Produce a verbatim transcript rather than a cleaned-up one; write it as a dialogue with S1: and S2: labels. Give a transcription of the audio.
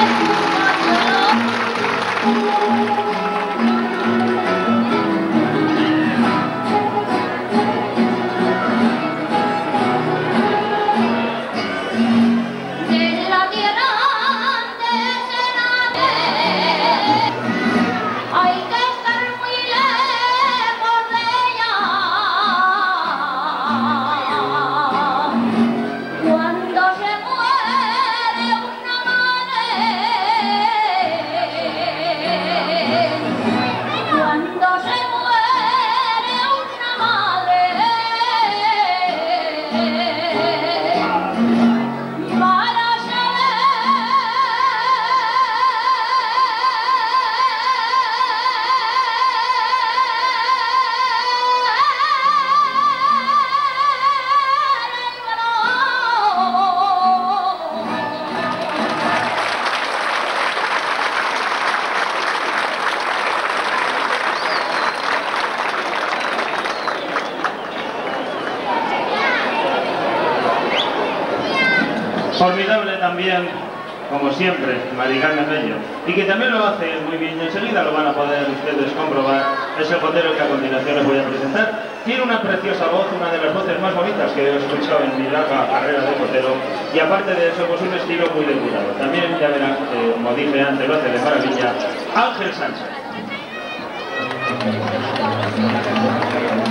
S1: Formidable también, como siempre, Mari Carmen Bello, y que también lo hace muy bien, y enseguida lo van a poder ustedes comprobar, es el jotero que a continuación les voy a presentar. Tiene una preciosa voz, una de las voces más bonitas que he escuchado en mi larga carrera de jotero, y aparte de eso, pues un estilo muy depurado. También, ya verán, eh, como dije antes, lo hace de maravilla, Ángel Sánchez.